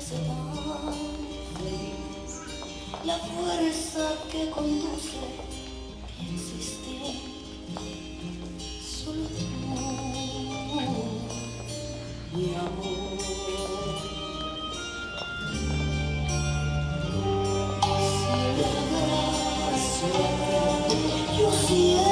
hace tan feliz, la fuerza que conduce mi existir. Solo tú, mi amor. Si la gracia yo siento